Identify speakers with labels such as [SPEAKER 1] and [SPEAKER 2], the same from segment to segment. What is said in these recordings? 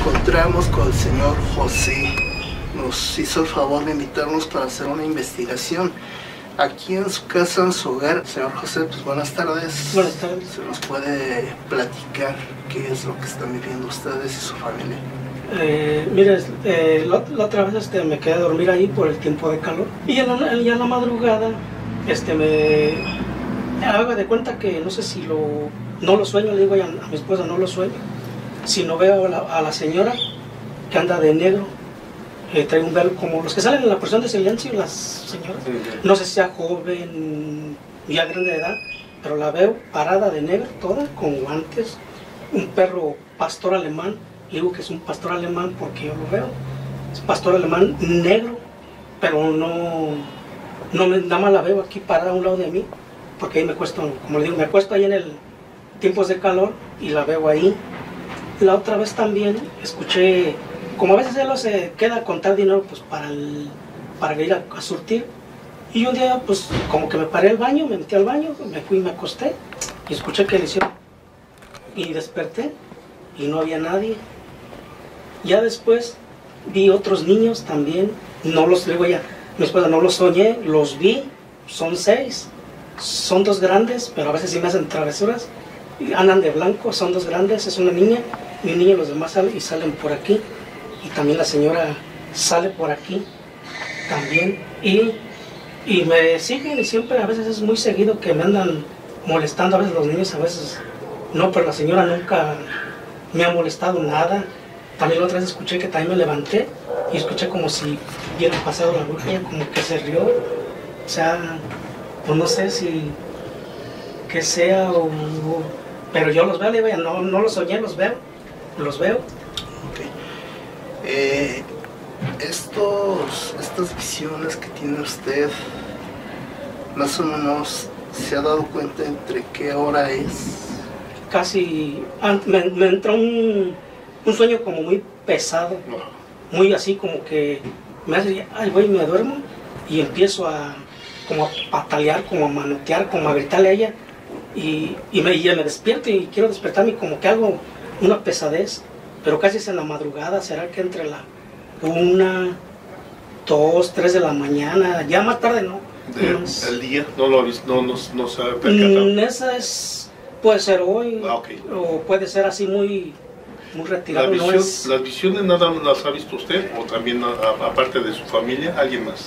[SPEAKER 1] encontramos con el señor José. Nos hizo el favor de invitarnos para hacer una investigación aquí en su casa, en su hogar. Señor José, pues buenas tardes.
[SPEAKER 2] Buenas tardes.
[SPEAKER 1] ¿Se nos puede platicar qué es lo que están viviendo ustedes y su familia?
[SPEAKER 2] Mire, la otra vez me quedé a dormir ahí por el tiempo de calor. Y ya en la madrugada me hago de cuenta que no sé si no lo sueño, le digo a mi esposa, no lo sueño. Si no veo a la señora que anda de negro, trae un velo como los que salen en la prisión de silencio, las señoras. No sé si sea joven, ya grande de edad, pero la veo parada de negro, toda, con guantes, un perro pastor alemán. Le digo que es un pastor alemán porque yo lo veo. Es pastor alemán negro, pero nada más la veo aquí parada a un lado de mí, porque ahí me acuesto, como le digo, me acuesto ahí en el tiempos de calor y la veo ahí. La otra vez también escuché, como a veces él se queda a contar dinero pues para ir a surtir. Y un día pues como que me paré al baño, me metí al baño, me fui y me acosté y escuché que le hicieron. Y desperté y no había nadie. Ya después vi otros niños también, no los digo ya, mi esposa, no los soñé, los vi, son 6, son 2 grandes, pero a veces sí me hacen travesuras, andan de blanco, son 2 grandes, es una niña, y un niño, los demás salen por aquí, y también la señora sale por aquí, también, y me siguen, y siempre a veces es muy seguido que me andan molestando, a veces los niños, a veces no, pero la señora nunca me ha molestado nada. También la otra vez escuché que también me levanté y escuché como si hubiera pasado la bruja, ella como que se rió. O sea, pues no sé si que sea pero yo los veo, le digo, no los soñé, los veo.
[SPEAKER 1] Okay. Estas visiones que tiene usted, más o menos, ¿se ha dado cuenta entre qué hora es?
[SPEAKER 2] Casi, me entró un sueño como muy pesado, muy así como que me hace, ay güey, me duermo y empiezo como a patalear, como a manotear, como a gritarle a ella y me despierto y quiero despertarme y como que hago una pesadez, pero casi es en la madrugada, será que entre la 1, 2, 3 de la mañana, ya más tarde no.
[SPEAKER 3] ¿El día? ¿No lo ha visto? ¿No se ha percatado?
[SPEAKER 2] Esa puede ser hoy,
[SPEAKER 3] okay.
[SPEAKER 2] O puede ser así muy retirado.
[SPEAKER 3] ¿Las visiones nada más las ha visto usted o también aparte de su familia, alguien más?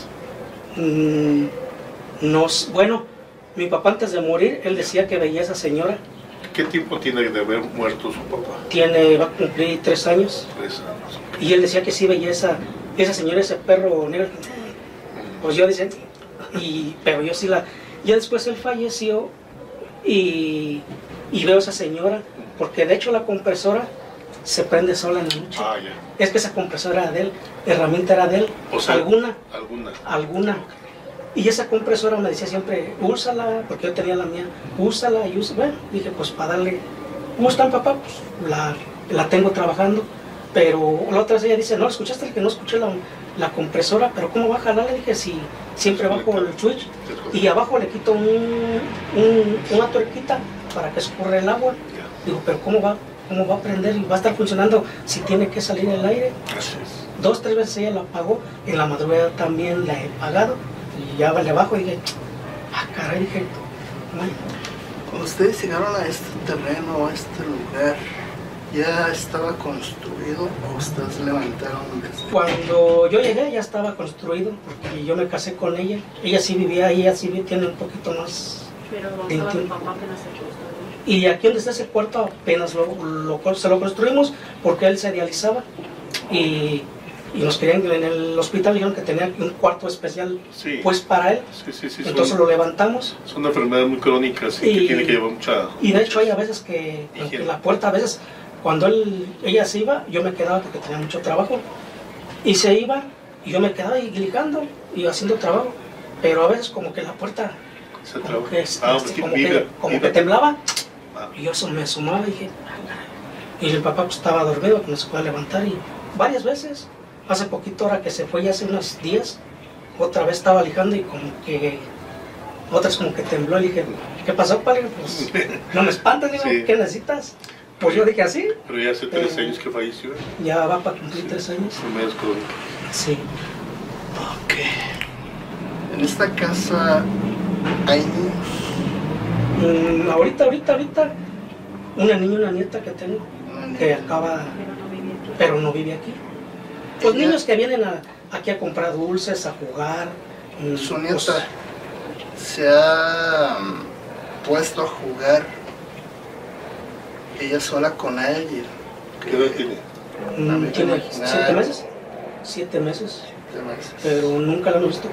[SPEAKER 2] Bueno, mi papá antes de morir, él decía que veía a esa señora.
[SPEAKER 3] ¿Qué tiempo tiene de haber muerto su papá?
[SPEAKER 2] Va a cumplir 3 años.
[SPEAKER 3] 3 años.
[SPEAKER 2] Y él decía que sí veía esa señora, ese perro negro. Pues yo decía, pero yo sí ya después él falleció y veo a esa señora, porque de hecho la compresora se prende sola en la noche.
[SPEAKER 3] Ya.
[SPEAKER 2] Es que esa compresora era de él, la herramienta era de él.
[SPEAKER 3] O sea,
[SPEAKER 2] alguna.
[SPEAKER 3] Okay.
[SPEAKER 2] Y esa compresora me decía siempre, úsala, porque yo tenía la mía, úsala y úsala. Bueno, dije, pues para darle, ¿cómo están, papá? Pues la tengo trabajando. Pero la otra vez ella dice, no, ¿escuchaste que no escuché la compresora? Pero ¿cómo va a jalar? Le dije, si siempre bajo el switch y abajo le quito una tuerquita para que escurra el agua. Digo, pero ¿cómo va a prender y va a estar funcionando si tiene que salir el aire? 2, 3 veces ella la apagó, en la madrugada también la he apagado y ya le bajo y dije, caray, dije, bueno.
[SPEAKER 1] Cuando ustedes llegaron a este terreno, a este lugar, ¿ya estaba construido o ustedes levantaron desde?
[SPEAKER 2] Cuando yo llegué ya estaba construido, porque yo me casé con ella. Ella sí vivía ahí, ella sí tiene un poquito más.
[SPEAKER 4] Pero mi papá apenas se construyó.
[SPEAKER 2] Y aquí donde está ese cuarto apenas se lo construimos porque él se dializaba y nos querían en el hospital, dijeron que tenía un cuarto especial pues para él.
[SPEAKER 3] Sí,
[SPEAKER 2] entonces lo levantamos.
[SPEAKER 3] Es una enfermedad muy crónica, que tiene que llevar mucha.
[SPEAKER 2] Y de hecho hay a veces que la puerta, a veces cuando ella se iba, yo me quedaba porque tenía mucho trabajo y se iba y yo me quedaba ahí ligando y haciendo trabajo, pero a veces como que la puerta como que temblaba. Y yo me asomaba y dije, y el papá pues, estaba dormido, que no se puede levantar, y varias veces, hace poquito, ahora que se fue, ya hace unos días, otra vez estaba lijando y como que, otras como que tembló, y dije, ¿qué pasó, padre? Pues no me espantas, digo, ¿qué necesitas? Pues yo dije así.
[SPEAKER 3] Pero ya hace 3 años que falleció.
[SPEAKER 2] Ya va para cumplir 3 años.
[SPEAKER 3] Primeros crónicos.
[SPEAKER 2] Sí.
[SPEAKER 1] Ok. En esta casa hay niños.
[SPEAKER 2] Ahorita, una niña y una nieta que tengo, que acaba, pero no vive aquí. Los
[SPEAKER 1] Ella-
[SPEAKER 2] niños que vienen aquí a comprar dulces, a jugar.
[SPEAKER 1] Su nieta
[SPEAKER 2] pues,
[SPEAKER 1] se ha puesto a jugar ella sola con él.
[SPEAKER 3] ¿Qué edad tiene?
[SPEAKER 2] tiene
[SPEAKER 1] imaginar.
[SPEAKER 2] 7 meses. 7 meses.
[SPEAKER 1] Demás.
[SPEAKER 2] Pero nunca la hemos visto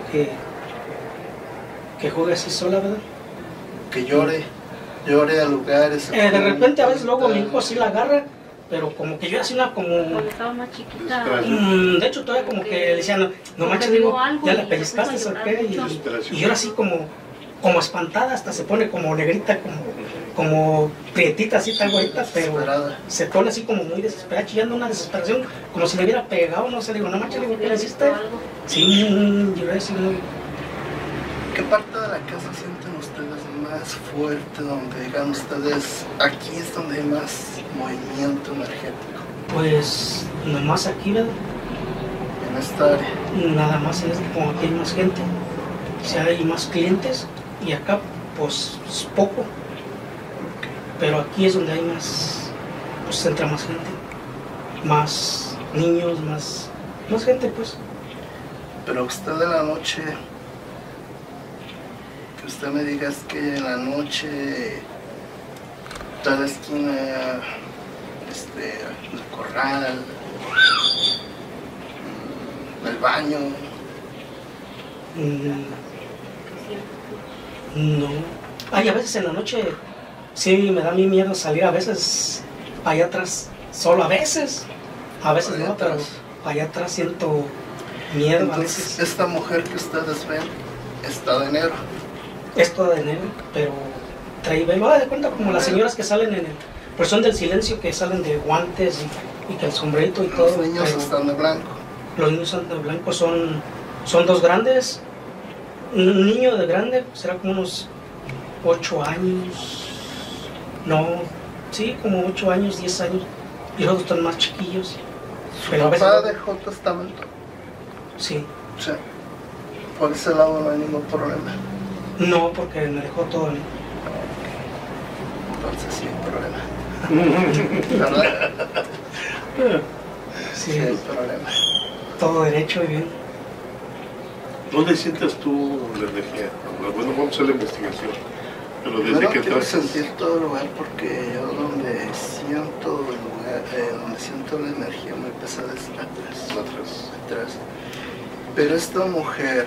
[SPEAKER 2] que juegue así sola, ¿verdad?
[SPEAKER 1] Que llore a lugares.
[SPEAKER 2] De repente a veces luego mi hijo sí la agarra, pero como que yo así una como...
[SPEAKER 4] Cuando estaba más chiquita.
[SPEAKER 2] De hecho todavía como que le decían, no manches, digo, ya la pellizcaste o qué, y yo era así como espantada, hasta se pone como negrita, como prietita, así tan güerita, pero
[SPEAKER 1] Desesperada.
[SPEAKER 2] se pone así como muy desesperada, chillando una desesperación, como si le hubiera pegado, no sé, digo, no manches, digo, ¿qué le hiciste? Sí, yo era así muy...
[SPEAKER 1] ¿Qué parte de la casa sienten ustedes más fuerte, donde digan ustedes, aquí es donde hay más movimiento energético?
[SPEAKER 2] Pues nomás aquí, ¿verdad?
[SPEAKER 1] En esta área.
[SPEAKER 2] Nada más es como aquí hay más gente, o sea, hay más clientes, y acá pues es poco, pero aquí es donde hay más, pues entra más gente, más niños, más gente pues.
[SPEAKER 1] Pero usted en la noche, que usted me diga es que en la noche, tal esquina, el corral, el baño,
[SPEAKER 2] No. Ay, a veces en la noche sí me da mi miedo salir a veces para allá atrás, solo a veces
[SPEAKER 1] Allá
[SPEAKER 2] no, pero
[SPEAKER 1] atrás.
[SPEAKER 2] para allá atrás siento miedo a
[SPEAKER 1] entonces
[SPEAKER 2] veces.
[SPEAKER 1] esta mujer que ustedes ven está de negro.
[SPEAKER 2] Es toda de negro, pero trae velo, de cuenta como las señoras que salen pues son del silencio, que salen de guantes y que el sombrerito y todo.
[SPEAKER 1] Los niños
[SPEAKER 2] pero
[SPEAKER 1] están de blanco.
[SPEAKER 2] los niños son de blanco, son 2 grandes. Un niño de grande será como unos 8 años, no, sí, como 8 años, 10 años, y los otros están más chiquillos.
[SPEAKER 1] Su
[SPEAKER 2] Pero a veces
[SPEAKER 1] papá
[SPEAKER 2] no.
[SPEAKER 1] dejó testamento.
[SPEAKER 2] Sí,
[SPEAKER 1] O sea, por ese lado no hay ningún problema.
[SPEAKER 2] no, porque me dejó todo a mí.
[SPEAKER 1] Entonces sí hay problema. ¿Verdad?
[SPEAKER 2] Sí,
[SPEAKER 1] Sí hay problema.
[SPEAKER 2] todo derecho y bien.
[SPEAKER 3] ¿Dónde sientes tú la energía? Bueno, vamos a hacer la investigación. Pero desde
[SPEAKER 1] Primero
[SPEAKER 3] que
[SPEAKER 1] quiero
[SPEAKER 3] entras,
[SPEAKER 1] sentir todo el lugar, porque yo donde siento el lugar, donde siento la energía muy pesada es atrás. Pero esta mujer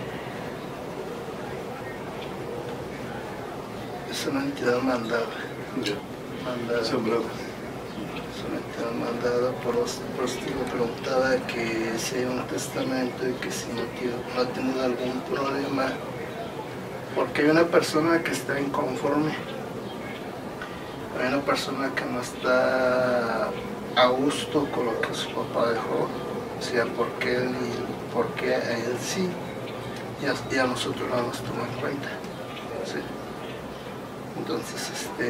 [SPEAKER 1] es una entidad mandada.
[SPEAKER 3] ya, sembrado.
[SPEAKER 1] Es una entidad mandada por eso me preguntaba que si hay un testamento y que si no ha tenido algún problema, porque hay una persona que está inconforme, hay una persona que no está a gusto con lo que su papá dejó, o sea, porque él y porque a él sí, y a nosotros no nos tomó en cuenta. ¿Sí? Entonces,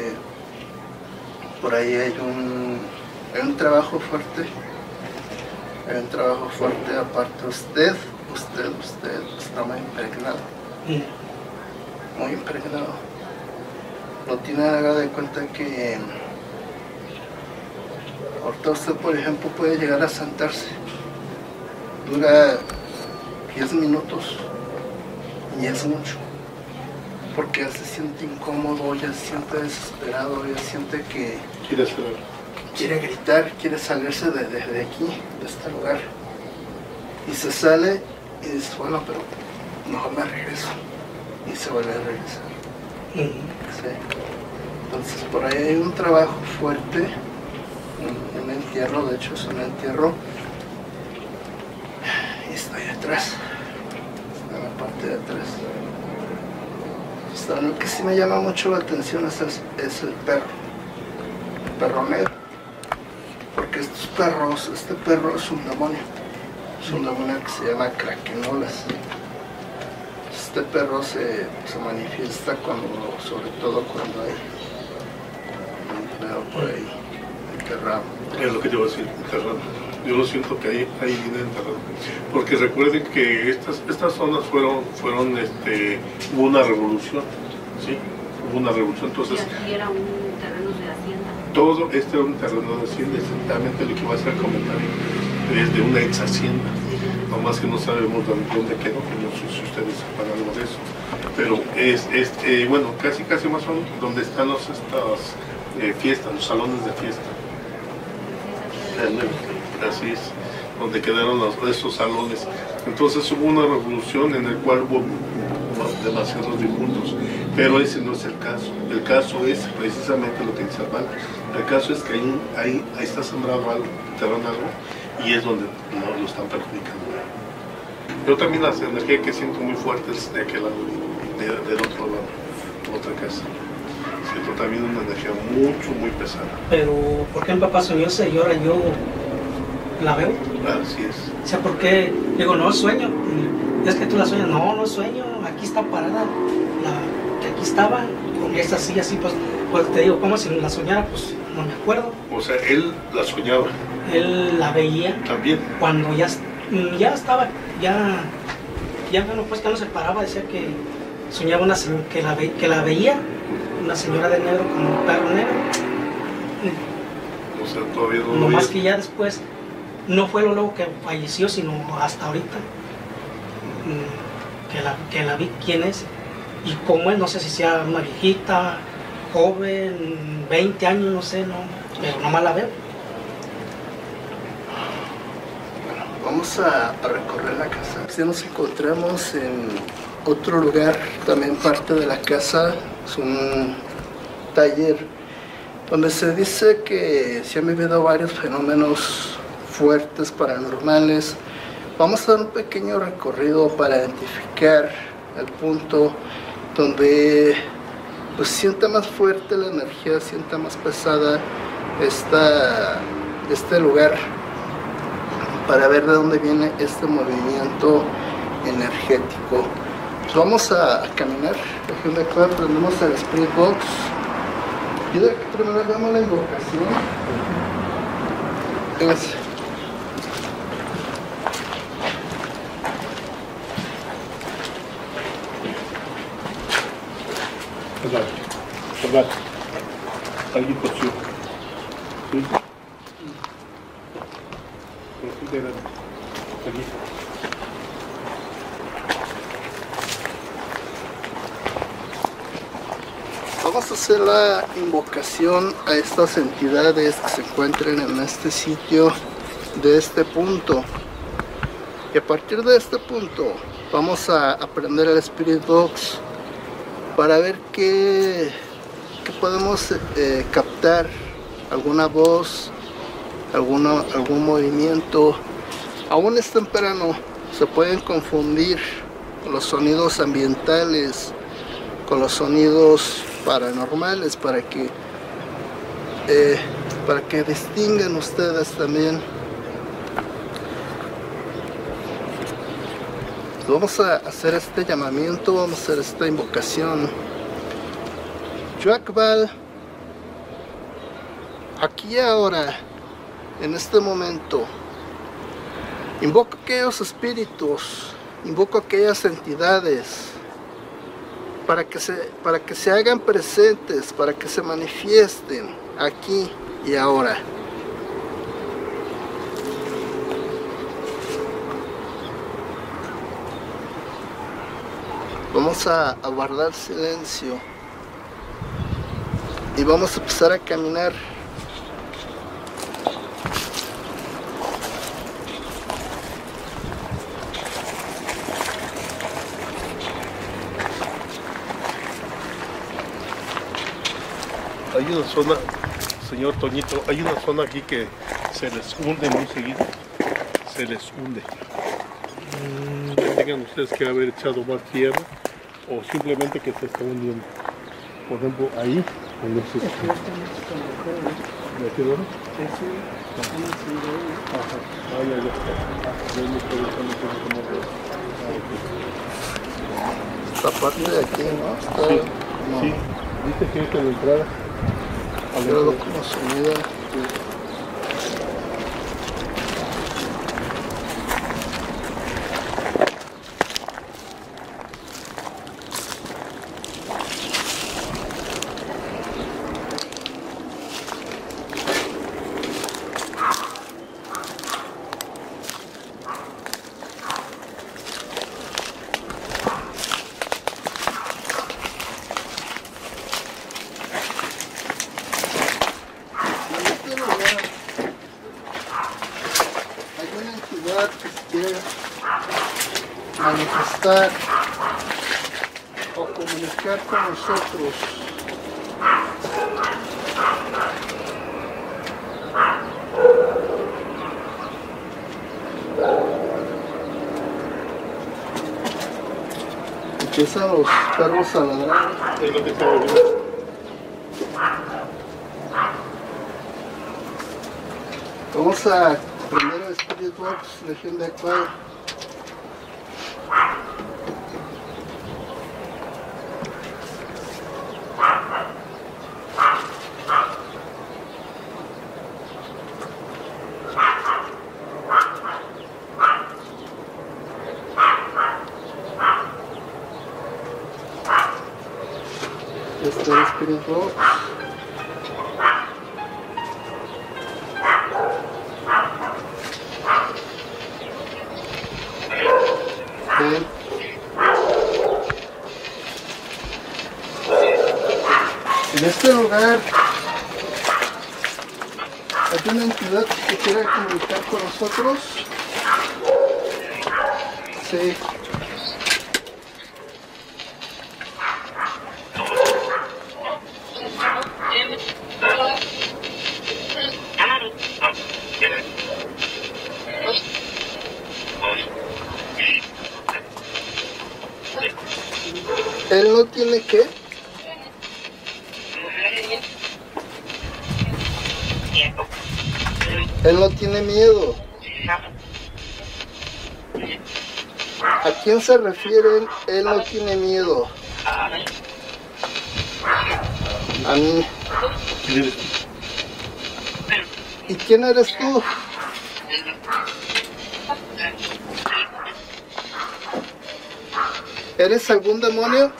[SPEAKER 1] por ahí hay un trabajo fuerte, aparte usted está muy impregnado, muy impregnado. No tiene nada de cuenta que ahorita usted, por ejemplo, puede llegar a sentarse, dura 10 minutos y es mucho, porque ya se siente incómodo, ya se siente desesperado, ya siente que
[SPEAKER 3] ¿Quieres saber?
[SPEAKER 1] quiere gritar, quiere salirse de aquí, de este lugar. Y se sale y dice, bueno, pero mejor me regreso. Y se vuelve a regresar. Sí. Entonces por ahí hay un trabajo fuerte, un entierro, de hecho es un entierro. Y está ahí atrás, está en la parte de atrás. Lo que sí me llama mucho la atención es el perro negro. Porque este perro es un demonio. Es un demonio que se llama Krakeenolas. Este perro se manifiesta sobre todo cuando hay un dinero por ahí. enterrado.
[SPEAKER 3] Es lo que yo voy a decir, enterrado. Yo lo siento que ahí viene enterrado. Porque recuerden que estas zonas hubo una revolución, ¿sí? Hubo una revolución, entonces...
[SPEAKER 4] Y aquí era un terreno de hacienda.
[SPEAKER 3] Todo este era un terreno de hacienda, exactamente lo que va a ser el comentario. Es de una ex hacienda. Nomás que no sabemos dónde quedó, que no sé si ustedes sepan algo de eso. Pero bueno, casi más o menos donde están estas fiestas, los salones de fiesta. Así es, donde quedaron esos salones. Entonces hubo una revolución en la cual hubo demasiados difuntos, pero ese no es el caso. El caso es precisamente lo que dice Armando. El caso es que ahí está sembrado algo, enterran algo, y es donde lo están perjudicando. Yo también las energías que siento muy fuertes de aquel lado, del otro lado, otra casa. Siento también una energía muy pesada.
[SPEAKER 2] Pero, ¿por qué mi papá soñó ese y ahora yo la veo?
[SPEAKER 3] Así es.
[SPEAKER 2] O sea, ¿por qué? Digo, no sueño. Es que tú la sueñas. No sueño. Aquí está parada. Que aquí estaba. Es así, pues te digo, como si la soñara, pues no me acuerdo.
[SPEAKER 3] O sea, él la soñaba.
[SPEAKER 2] Él la veía.
[SPEAKER 3] También.
[SPEAKER 2] Cuando ya estaba, bueno, pues que no se paraba, decía que soñaba que la veía, una señora de negro con un perro negro.
[SPEAKER 3] O sea, todavía no
[SPEAKER 2] No
[SPEAKER 3] lo
[SPEAKER 2] más
[SPEAKER 3] veía.
[SPEAKER 2] que ya después, no fue luego que falleció, sino hasta ahorita, que la vi quién es y cómo es, no sé si sea una viejita, joven, 20 años, no sé, pero nomás la veo.
[SPEAKER 1] Vamos a recorrer la casa. Si nos encontramos en otro lugar, también parte de la casa, es un taller donde se dice que se han vivido varios fenómenos fuertes, paranormales. Vamos a dar un pequeño recorrido para identificar el punto donde pues sienta más fuerte la energía, sienta más pesada este lugar, para ver de dónde viene este movimiento energético. Pues vamos a caminar. De acá prendemos el Spirit Box. Y de aquí primero hagamos la invocación. Véngase.
[SPEAKER 3] Verdad. Alguien tosió. ¿Sí? Aquí.
[SPEAKER 1] Vamos a hacer la invocación a estas entidades que se encuentran en este sitio, de este punto. Y a partir de este punto vamos a aprender el Spirit Box para ver qué podemos captar, alguna voz, algún movimiento. Aún es temprano, se pueden confundir los sonidos ambientales con los sonidos paranormales, para que distingan ustedes también. Vamos a hacer este llamamiento, vamos a hacer esta invocación. Yuakbal, aquí y ahora, en este momento, invoco aquellos espíritus, invoco aquellas entidades para que se hagan presentes, para que se manifiesten aquí y ahora. Vamos a guardar silencio y vamos a empezar a caminar.
[SPEAKER 3] Hay una zona, señor Toñito, hay una zona aquí que se les hunde muy seguido. Se les hunde. Tengan ustedes que haber echado más tierra o simplemente que se está hundiendo. Por ejemplo, ahí, en ese ¿de qué hora? Ajá. Ah, ya está.
[SPEAKER 1] Esta parte de aquí, ¿no? Está,
[SPEAKER 3] Sí,
[SPEAKER 1] no.
[SPEAKER 3] sí. Dice que esta es la entrada.
[SPEAKER 1] Pero como sumida. entidad que se quiere manifestar o comunicar con nosotros. Empiezan los perros a ladrar.
[SPEAKER 3] Es lo que estaba viendo.
[SPEAKER 1] Vamos a primero Spirit Box, Legión de Acuario. Este es Spirit Box. Bien. En este lugar hay una entidad que quiere comunicar con nosotros. Sí. Él no tiene que. Él no tiene miedo. ¿A quién se refieren? Él no tiene miedo. A mí. ¿Y quién eres tú? ¿Eres algún demonio?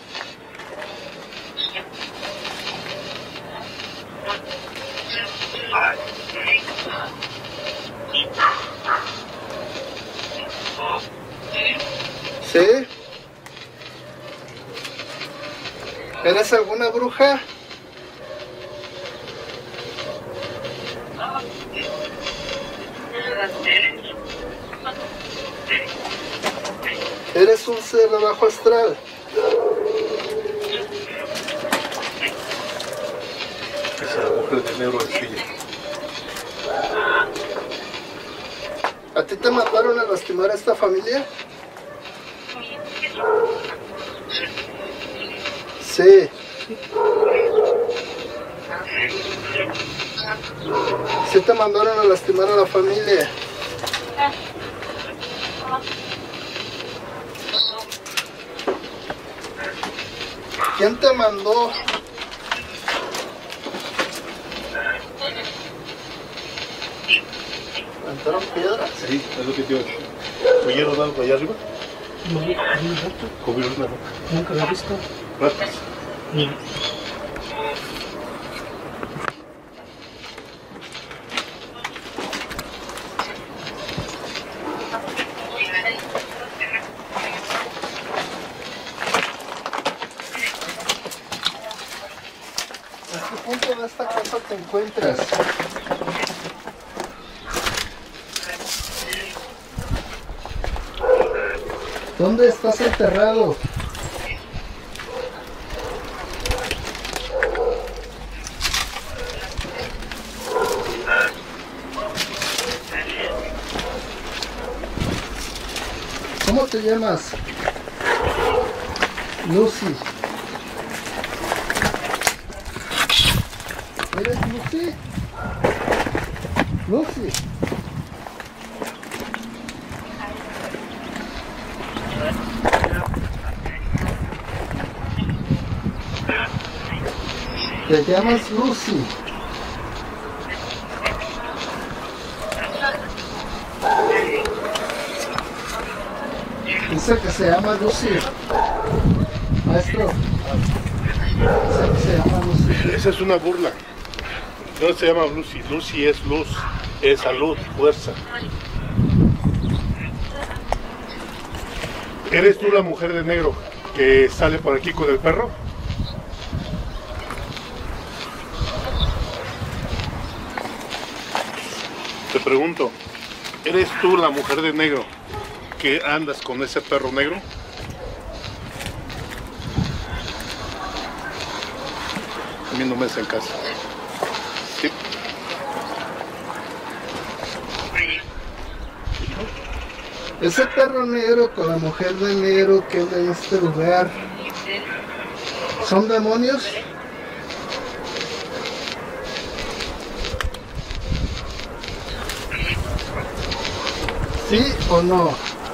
[SPEAKER 1] ¿Sí? ¿Eres alguna bruja? ¿Eres un ser de bajo astral?
[SPEAKER 3] Esa mujer de negro es ella.
[SPEAKER 1] ¿A ti te mandaron a lastimar a esta familia? Sí. Sí te mandaron a lastimar a la familia. ¿Quién te mandó? ¿Plantaron piedras?
[SPEAKER 3] Sí, es lo que te iba a decir. ¿Oyeron algo allá arriba?
[SPEAKER 2] No, hay un rato.
[SPEAKER 3] ¿Comieron una roca?
[SPEAKER 2] Nunca lo he visto.
[SPEAKER 3] ¿Ratas?
[SPEAKER 2] No.
[SPEAKER 1] ¿En qué punto de esta casa te encuentras? ¿Dónde estás enterrado? ¿Cómo te llamas? Lucy. ¿Eres Lucy? Lucy. Te llamas Lucy. Dice que se llama Lucy. Maestro. Dice que se llama Lucy.
[SPEAKER 3] Esa es una burla. No se llama Lucy. Lucy es luz, es salud, fuerza. ¿Eres tú la mujer de negro que sale por aquí con el perro? Te pregunto, ¿Eres tú la mujer de negro que andas con ese perro negro? A mí no me hacen caso. Sí.
[SPEAKER 1] Ese perro negro con la mujer de negro que anda en este lugar, ¿son demonios? ¿Sí o no?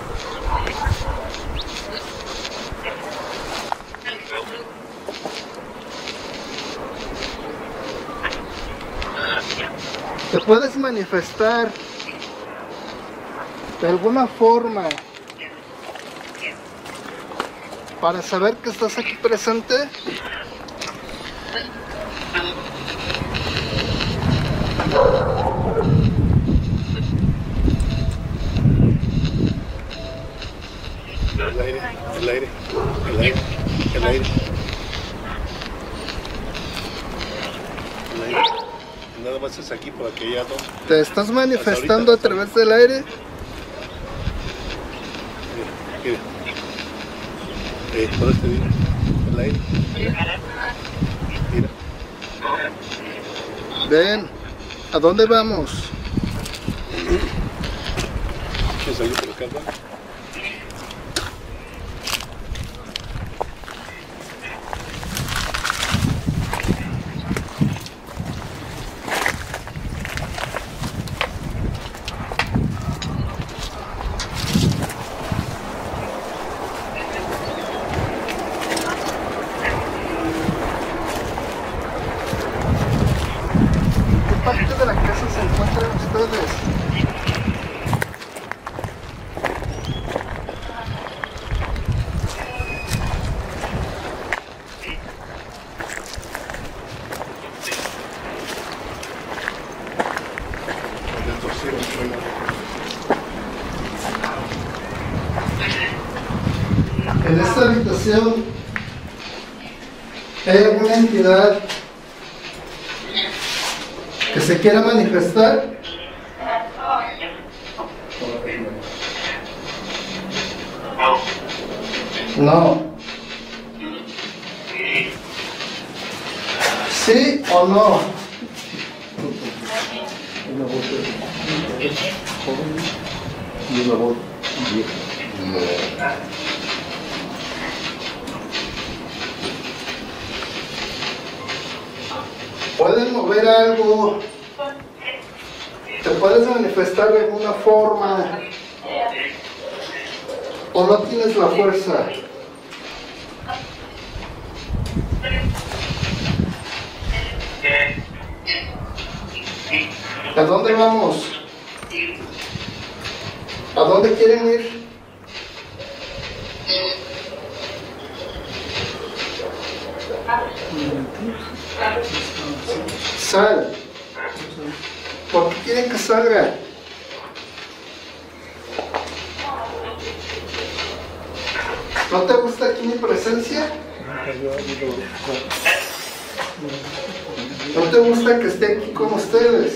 [SPEAKER 1] ¿Te puedes manifestar de alguna forma para saber que estás aquí presente?
[SPEAKER 3] El aire, el aire, el aire, el aire. El aire. Nada más es aquí por aquella no.
[SPEAKER 1] ¿Te estás manifestando a través del aire?
[SPEAKER 3] Mira, mira. Por este día, el aire. Mira.
[SPEAKER 1] Ven, ¿a dónde vamos?
[SPEAKER 3] ¿Quieres salir por acá, no?
[SPEAKER 1] ¿Qué parte de la casa se encuentran ustedes? En esta habitación hay alguna entidad que se quiera manifestar. No. ¿Sí o no?
[SPEAKER 5] Una voz joven y una voz vieja.
[SPEAKER 1] ¿Pueden mover algo? ¿Te puedes manifestar de alguna forma? ¿O no tienes la fuerza? ¿A dónde vamos? ¿A dónde quieren ir? Sal. ¿Por qué quieren que salga? ¿No te gusta aquí mi presencia? ¿No te gusta que esté aquí con ustedes?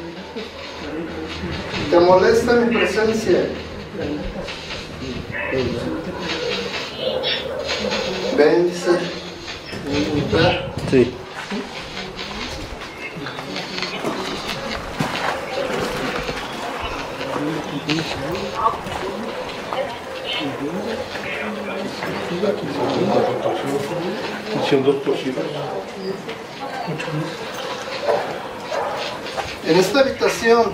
[SPEAKER 1] ¿Te molesta mi presencia? Ven, dice.
[SPEAKER 5] Sí.
[SPEAKER 3] Hicieron dos cocidos.
[SPEAKER 1] En esta habitación,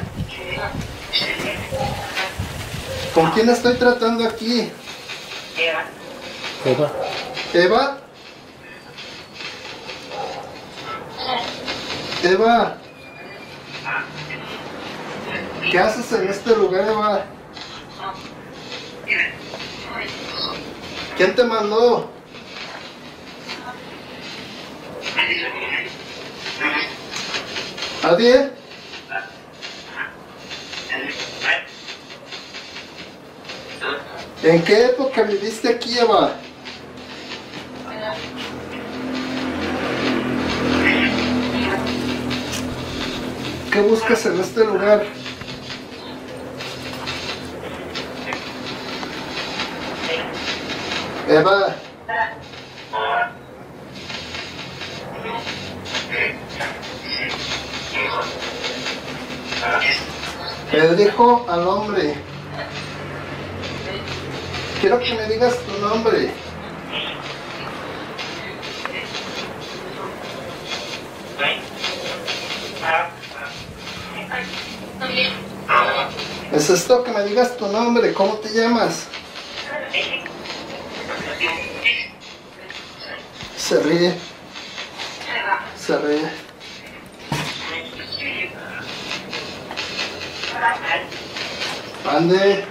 [SPEAKER 1] ¿con quién estoy tratando aquí?
[SPEAKER 5] Eva.
[SPEAKER 1] ¿Eva? Eva, ¿qué haces en este lugar, Eva? ¿Quién te mandó? ¿Nadie? ¿En qué época viviste aquí, Eva? ¿Qué buscas en este lugar? Eva. Le dijo al hombre, quiero que me digas tu nombre. Necesito que me digas tu nombre, ¿cómo te llamas? Se ríe. Se ríe. Ande.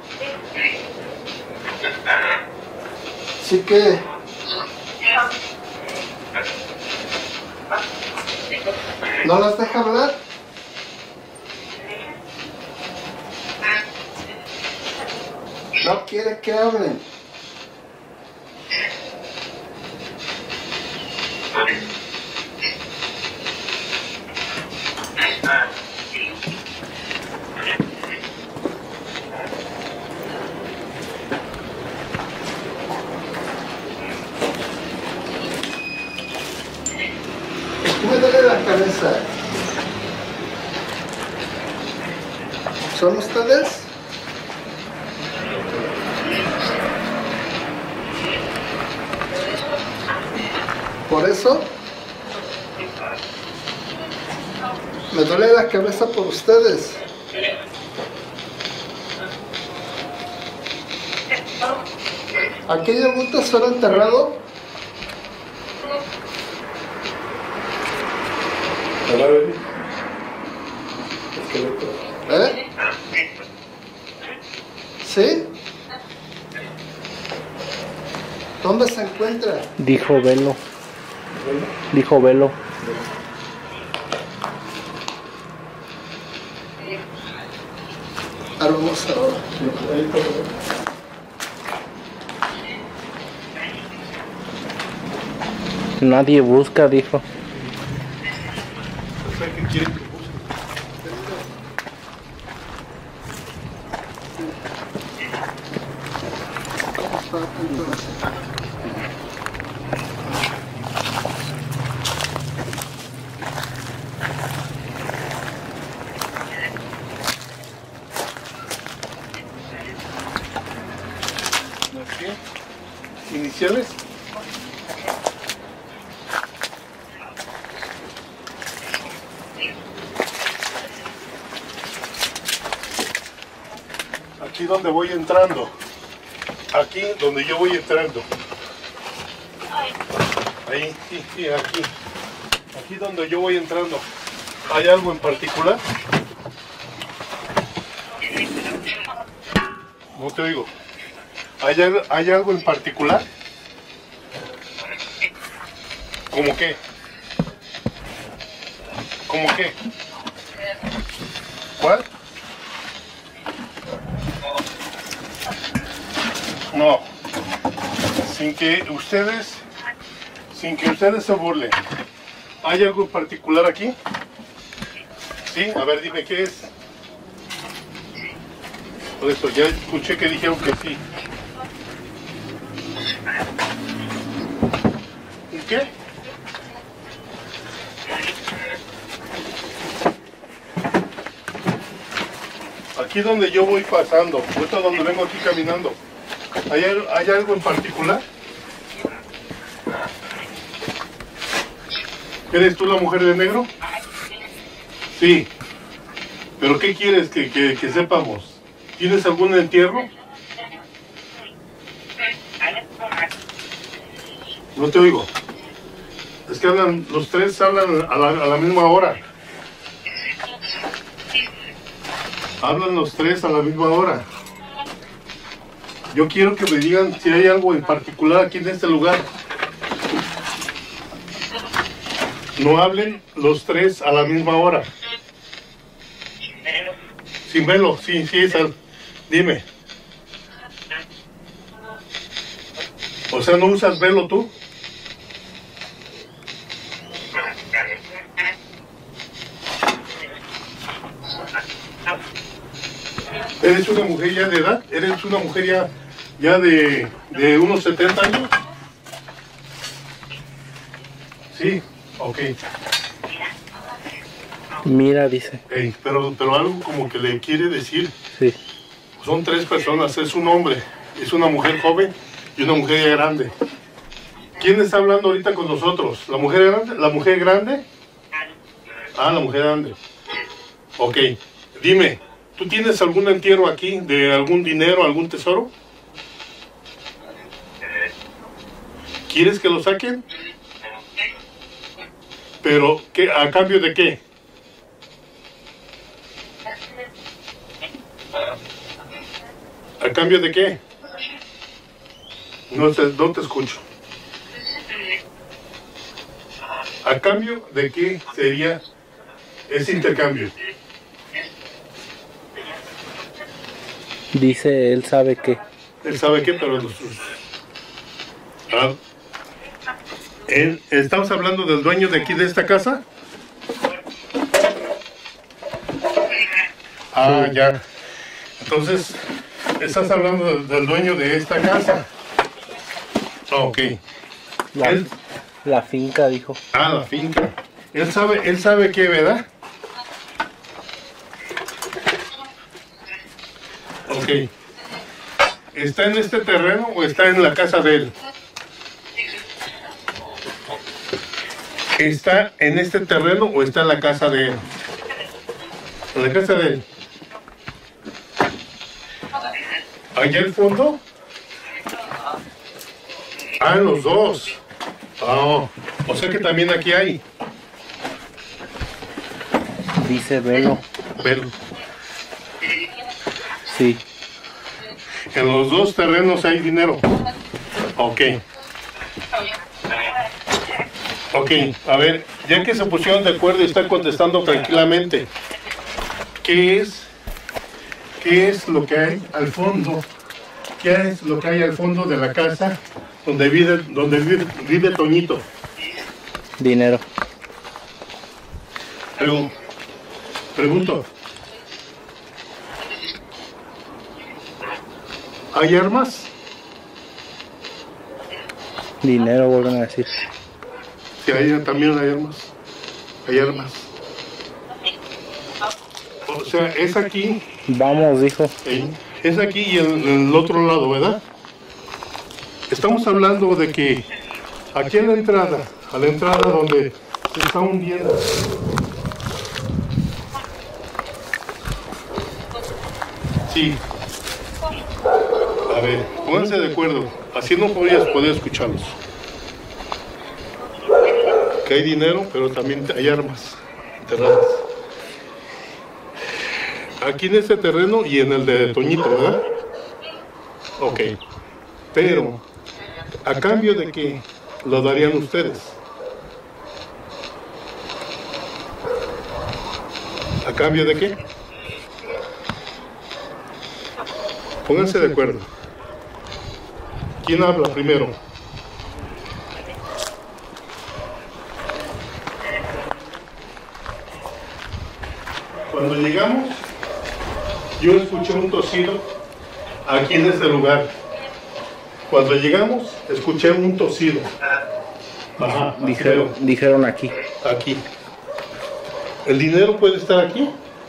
[SPEAKER 1] Sí que. ¿No las deja hablar? No quiere que hablen. Me duele la cabeza. ¿Son ustedes? Por eso me duele la cabeza por ustedes. ¿Aquello bulto solo enterrado? ¿Eh? ¿Sí? ¿Dónde se encuentra?
[SPEAKER 6] Dijo velo. Dijo velo.
[SPEAKER 1] Ahora vamos ahora.
[SPEAKER 6] Nadie busca, dijo.
[SPEAKER 3] ¿Qué quieren que busque? ¿Iniciales? Aquí donde voy entrando. Aquí donde yo voy entrando. Ahí, sí, aquí. Aquí donde yo voy entrando. ¿Hay algo en particular? No te oigo. ¿Hay algo en particular? ¿Cómo qué? ¿Cómo qué? ¿Cuál? No. Sin que ustedes se burlen. ¿Hay algo en particular aquí? Sí, a ver, dime qué es. Por eso, ya escuché que dijeron que sí. ¿Y qué? Aquí donde yo voy pasando, esto es donde vengo aquí caminando. ¿Hay algo en particular? ¿Eres tú la mujer de negro? Sí. ¿Pero qué quieres que sepamos? ¿Tienes algún entierro? No te oigo. Es que los tres hablan a la misma hora. Hablan los tres a la misma hora. Yo quiero que me digan si hay algo en particular aquí en este lugar. No hablen los tres a la misma hora. Sin velo, sí, dime. O sea, ¿no usas velo tú? ¿Eres una mujer ya de edad? ¿Eres una mujer ya ya de unos 70 años. Sí, ok.
[SPEAKER 6] Mira, dice.
[SPEAKER 3] Ey, pero algo como que le quiere decir.
[SPEAKER 6] Sí.
[SPEAKER 3] Son 3 personas, es un hombre, es una mujer joven y una mujer ya grande. ¿Quién está hablando ahorita con nosotros? ¿La mujer grande? ¿La mujer grande? Ah, la mujer grande. Ok, dime, ¿tú tienes algún entierro aquí de algún dinero, algún tesoro? ¿Quieres que lo saquen? ¿Pero qué, a cambio de qué? ¿A cambio de qué? No te escucho. ¿A cambio de qué sería ese intercambio?
[SPEAKER 6] Dice, él sabe que.
[SPEAKER 3] Él sabe qué, pero... ¿Estamos hablando del dueño de aquí, de esta casa? Ah, ya. Entonces, estás hablando del dueño de esta casa. Ok.
[SPEAKER 6] La finca, dijo.
[SPEAKER 3] Ah, la finca. Él sabe qué, ¿verdad? Ok. ¿Está en este terreno o está en la casa de él? ¿Está en este terreno o está en la casa de él? En la casa de él. ¿Allá al fondo? Ah, en los dos. Ah, o sea que también aquí hay.
[SPEAKER 6] Dice velo.
[SPEAKER 3] Pero
[SPEAKER 6] Sí.
[SPEAKER 3] en los dos terrenos hay dinero. Ok. Ok, a ver, ya que se pusieron de acuerdo y están contestando tranquilamente, ¿qué es lo que hay al fondo? ¿Qué es lo que hay al fondo de la casa donde vive Toñito?
[SPEAKER 6] Dinero.
[SPEAKER 3] Pregunto. ¿Hay armas?
[SPEAKER 6] Dinero, vuelven a decir.
[SPEAKER 3] Sí, también hay armas. Hay armas. O sea, es aquí.
[SPEAKER 6] Vamos, dijo.
[SPEAKER 3] Es aquí y en el otro lado, ¿verdad? Estamos hablando de que aquí a la entrada donde se está hundiendo. Sí. A ver, pónganse de acuerdo. Así no podrías poder escucharlos. Que hay dinero, pero también hay armas enterradas. Aquí en este terreno y en el de Toñito, ¿verdad? Ok. Pero, ¿a cambio de qué lo darían ustedes? ¿A cambio de qué? Pónganse de acuerdo. ¿Quién habla primero? Cuando llegamos, yo escuché un tosido aquí en este lugar. Cuando llegamos, escuché un tosido. Ajá,
[SPEAKER 6] Dijeron aquí.
[SPEAKER 3] aquí. ¿El dinero puede estar aquí?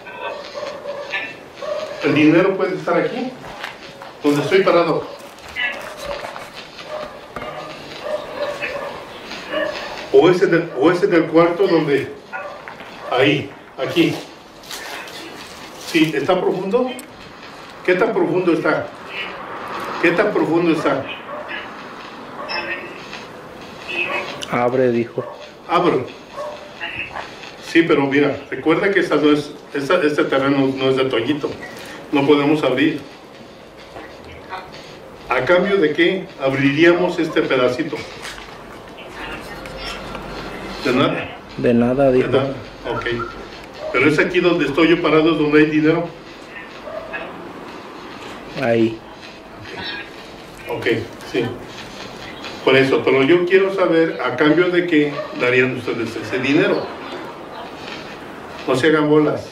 [SPEAKER 3] ¿El dinero puede estar aquí? Donde estoy parado. O es en el cuarto donde... Ahí, aquí. Sí, ¿está profundo? ¿Qué tan profundo está? ¿Qué tan profundo está?
[SPEAKER 6] Abre, dijo.
[SPEAKER 3] Abro. Sí, pero mira, recuerda que este terreno no es de Toñito. No podemos abrir. ¿A cambio de qué abriríamos este pedacito? ¿De nada?
[SPEAKER 6] De nada,
[SPEAKER 3] De
[SPEAKER 6] dijo.
[SPEAKER 3] nada. Ok. Pero es aquí donde estoy yo parado, es donde hay dinero.
[SPEAKER 6] Ahí.
[SPEAKER 3] Ok, sí. Por eso, pero yo quiero saber a cambio de qué darían ustedes ese dinero. No se hagan bolas.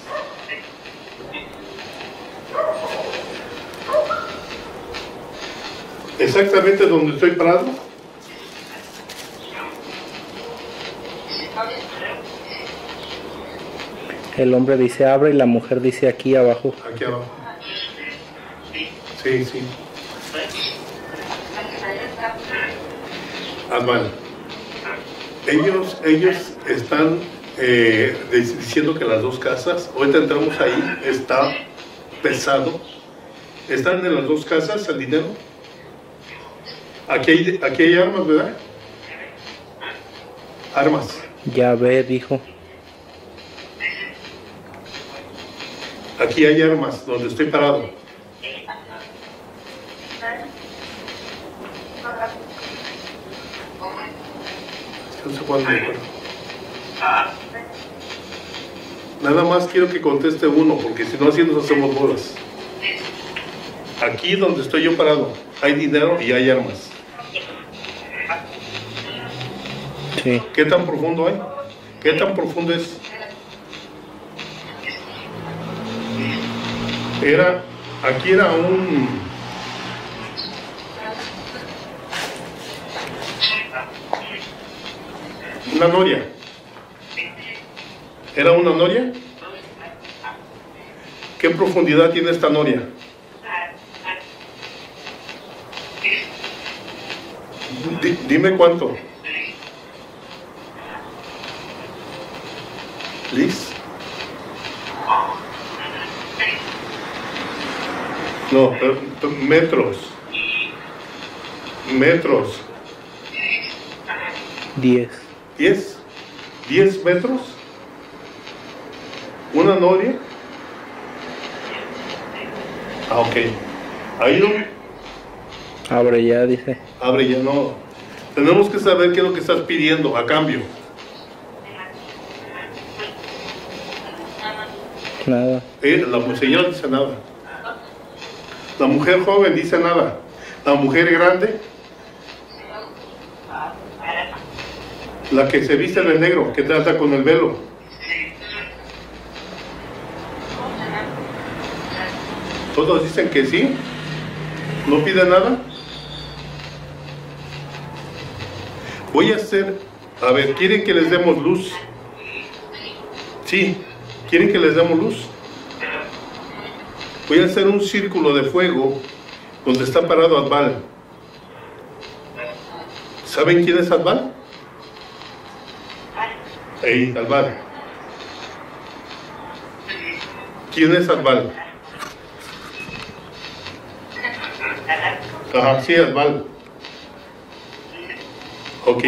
[SPEAKER 3] exactamente donde estoy parado.
[SPEAKER 6] El hombre dice abre y la mujer dice aquí abajo.
[SPEAKER 3] Aquí abajo. Sí, sí. Advan. Ellos están diciendo que las dos casas, ahorita entramos ahí, está pesado. ¿Están en las dos casas el dinero? Aquí hay armas, ¿verdad? Armas.
[SPEAKER 6] Ya ve, dijo.
[SPEAKER 3] Aquí hay armas, donde estoy parado. No sé cuándo me acuerdo. Nada más quiero que conteste uno, porque si no así nos hacemos bolas. Aquí donde estoy yo parado, hay dinero y hay armas.
[SPEAKER 6] Sí.
[SPEAKER 3] ¿Qué tan profundo hay? ¿Qué tan profundo es? Aquí era una noria. ¿Era una noria? ¿Qué profundidad tiene esta noria? Dime cuánto. ¿Liz? No, metros. Metros.
[SPEAKER 6] 10.
[SPEAKER 3] ¿10? ¿10 metros? ¿Una noria? Ah, ok. Ahí no.
[SPEAKER 6] Abre ya, dice.
[SPEAKER 3] Abre ya, no. Tenemos que saber qué es lo que estás pidiendo a cambio.
[SPEAKER 6] Nada.
[SPEAKER 3] La señora dice nada. La mujer joven dice nada. La mujer grande, la que se viste de negro, que trata con el velo. Todos dicen que sí. No pide nada. Voy a hacer, a ver, ¿quieren que les demos luz? Sí, ¿quieren que les demos luz? Voy a hacer un círculo de fuego donde está parado Adval. ¿Saben quién es Adval? Adval. ¿Quién es Adval? Ajá, sí, Adval. Ok.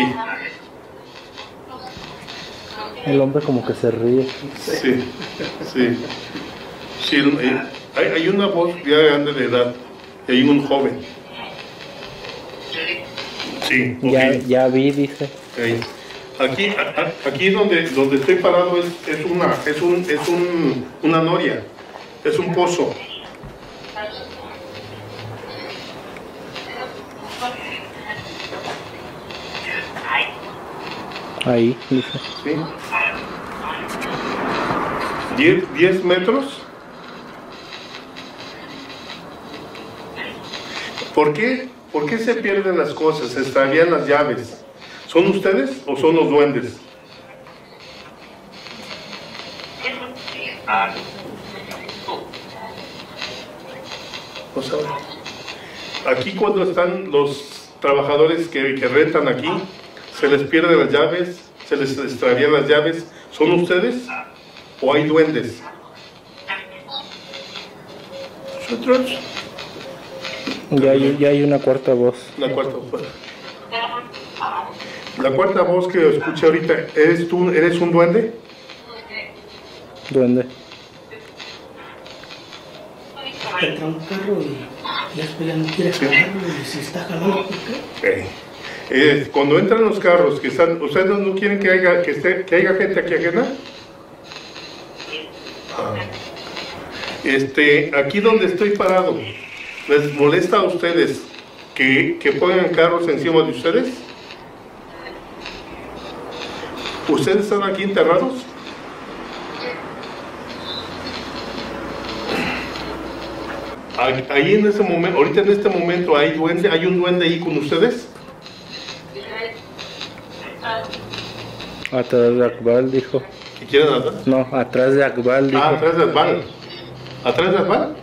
[SPEAKER 6] El hombre como que se ríe.
[SPEAKER 3] Sí, sí. Sí, hay una voz ya grande de edad y hay un joven. Sí, okay.
[SPEAKER 6] Ya vi, dice.
[SPEAKER 3] Okay. Aquí donde estoy parado es una noria, es un pozo.
[SPEAKER 6] Ahí, dice.
[SPEAKER 3] ¿Sí? 10 metros. ¿Por qué se pierden las cosas? Se extravían las llaves. ¿Son ustedes o son los duendes? No saben. Aquí cuando están los trabajadores que rentan aquí, se les pierden las llaves, se les extravían las llaves. ¿Son ustedes o hay duendes? ¿Nosotros?
[SPEAKER 6] Ya hay una cuarta voz.
[SPEAKER 3] La cuarta voz. La cuarta voz que escuché ahorita, ¿eres tú? ¿Eres un duende?
[SPEAKER 6] Duende.
[SPEAKER 2] Entra un carro y después ya no quiere jalarlo y se está jalando. ¿Por qué?
[SPEAKER 3] Cuando entran los carros que están, ¿ustedes no quieren que haya gente aquí ajena? Aquí donde estoy parado, ¿les molesta a ustedes que pongan carros encima de ustedes? ¿Ustedes están aquí enterrados? Ahí en ese momento, ahorita en este momento hay un duende ahí con ustedes.
[SPEAKER 6] Atrás de Akbal, dijo.
[SPEAKER 3] ¿Qué quieren hablar?
[SPEAKER 6] No, atrás de Akbal, dijo.
[SPEAKER 3] Atrás de Akbal. ¿Atrás de Akbal?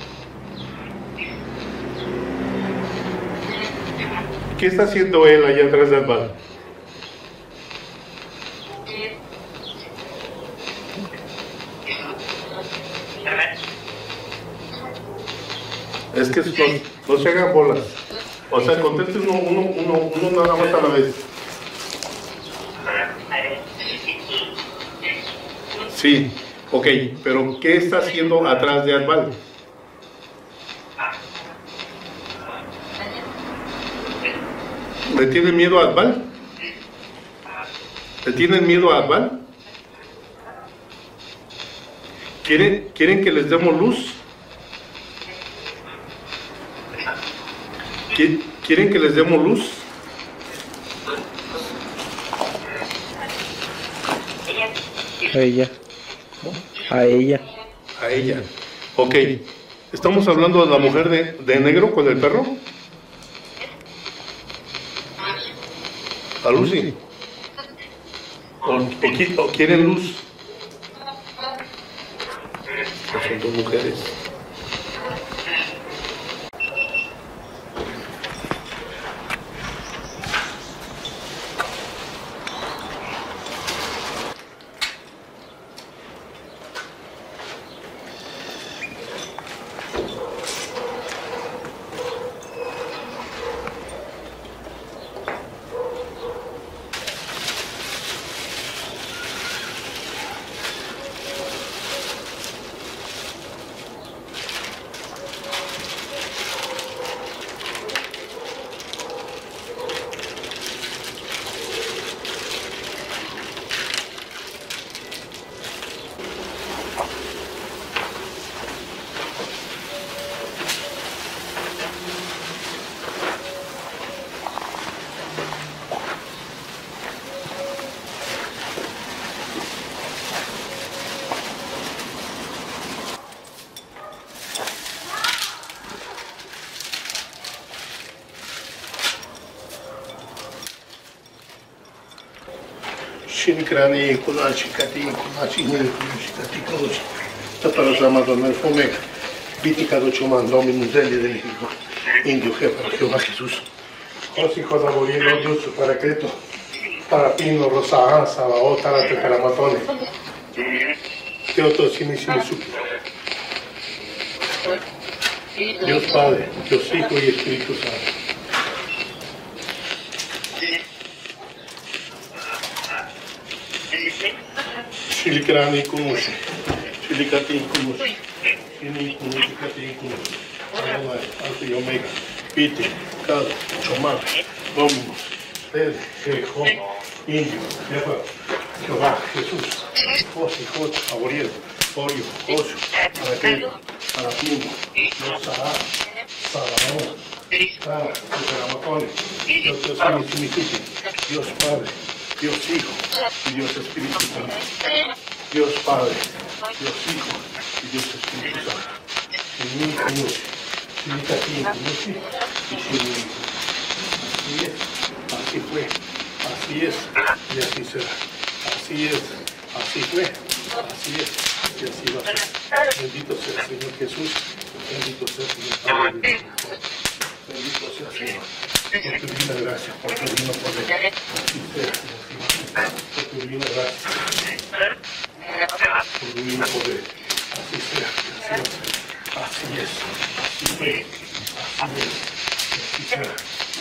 [SPEAKER 3] ¿Qué está haciendo él allá atrás de Akbal? Es que no se hagan bolas. O sea, conteste uno nada más a la vez. Sí, ok, pero ¿qué está haciendo atrás de Akbal? ¿Le tienen miedo a Akbal? ¿Le tienen miedo a Akbal? ¿Quieren que les demos luz? ¿Quieren que les demos luz?
[SPEAKER 6] A ella. A ella.
[SPEAKER 3] A ella. Ok. ¿Estamos hablando de la mujer de negro con el perro? ¿A Lucy? ¿O quieren luz? Son dos mujeres. Shinikrani, Kunachi, Kati, Kunachi, Kati, Kunachi. Tatara Zamado, Fomega, Vitica do Chuman, Dominus Deli del Hijo, Indio, Jefa, Jehová Jesús. Os hijos de Aborino, Dios, para Creto, para Pino, Rosa, Sabaoth, Tarate, Caramatone. Teoto, Sinisuki. Dios Padre, Dios Hijo y Espíritu Santo. Shilikrani Kunushi, Shilikati Kunushi, Shini Kunushi Kati Kunushi, Adonai, Alfa y Omega, Pite, Kado, Chomar, Dominus, Del, Jericó, Indio, Jehová, Jesús, Josi, Jot, Aboriel, Orio, Osio, Araquel, Arapino, Rosaá, Sabaoth, Tara, Caramatone, Dios Sinisuki, Dios Padre, Dios Hijo y Dios Espíritu Santo. Dios Padre, Dios Hijo y Dios Espíritu Santo. Shini Kunushi, Shilikati Kunushi y Shini. Así es, así fue, así es y así será. Así es, así fue, así es y así va a ser. Bendito sea el Señor Jesús, bendito sea el Señor Padre. Bendito sea el Señor. Por tu divina gracia, por tu divino poder. Así sea, por tu divina gracia. Por tu divino poder. Así sea, así va a ser. Así es, así fue, así es, así será.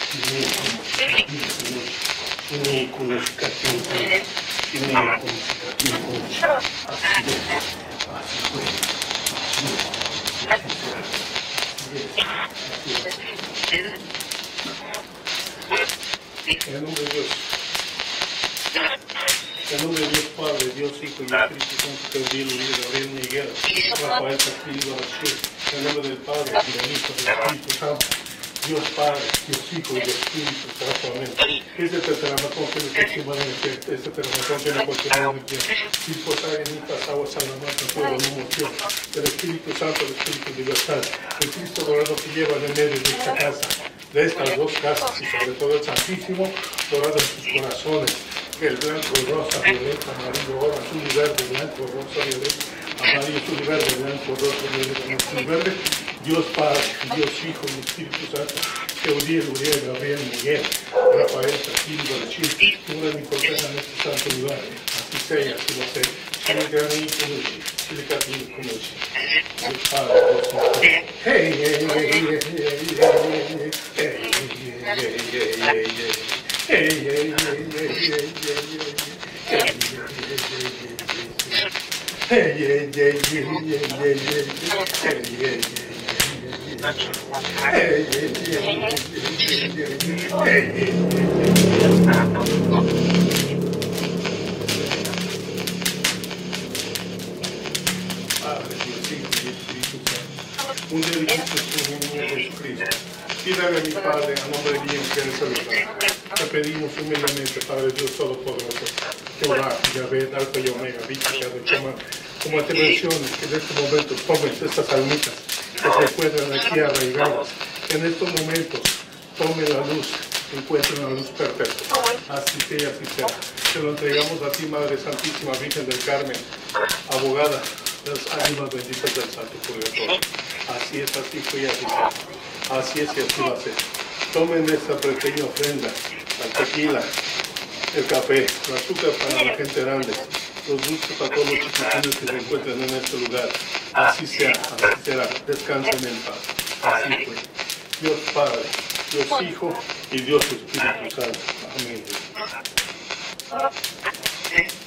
[SPEAKER 3] Shini Kunushi Kati Kunushi, Shini Kunushi Kati Kunushi. Así es, así fue, así será. Así es, así es. En el nombre de Dios. En el nombre de Dios Padre, Dios Hijo y Espíritu Santo, que bendiga el libro de Gabriel Miguel, Rafael Castillo, en el nombre del Padre, y del Hijo y del Espíritu Santo. Dios Padre, Dios Hijo y Dios Espíritu Santo. Amén. Este tetramatón que nos encima de este tetramatón que nos contiene de pie. Y posar en estas aguas a la muerte, fuego, no moción. El Espíritu Santo, el Espíritu de libertad. El Cristo dorado que lleva en medio de esta casa, de estas dos casas y sobre todo el Santísimo, dorado en sus corazones. Que el blanco, rosa, violeta, amarillo, oro, azul y verde, blanco, rosa, violeta, amarillo, azul y verde, blanco, rosa, violeta, azul y verde. Dios Padre, Dios Hijo y Espíritu Santo, que Uriel, Gabriel, Miguel, Rafael, Castillo, Barachín, cubran y protejan este santo lugar. Así sea, así lo sea. Silicani, como Silicani, como Dios Padre, Dios Hijo. Hey, hey, hey, hey, hey, hey, hey, hey, hey, hey, hey, hey, un delicioso niño Jesucristo. Pídale a mi Padre, a nombre de Dios, que eres el lugar. Te pedimos humildemente, Padre Dios Todopoderoso, Jehová, Yahvé, Alfa y Omega, víctima de como te menciono, que en estos momentos tomes estas almitas que se encuentran aquí arraigadas, que en estos momentos tome la luz, encuentren la luz perfecta. Así sea, así sea. Te lo entregamos a ti, Madre Santísima, Virgen del Carmen, abogada de las ánimas benditas del Santo Purgatorio. Así es, así fue y así sea. Así es y así va a ser. Tomen esta pequeña ofrenda, la tequila, el café, el azúcar para la gente grande, los dulces para todos los chiquitines que se encuentran en este lugar. Así sea, así será. Descansen en paz. Así fue. Dios Padre, Dios Hijo y Dios Espíritu Santo. Amén.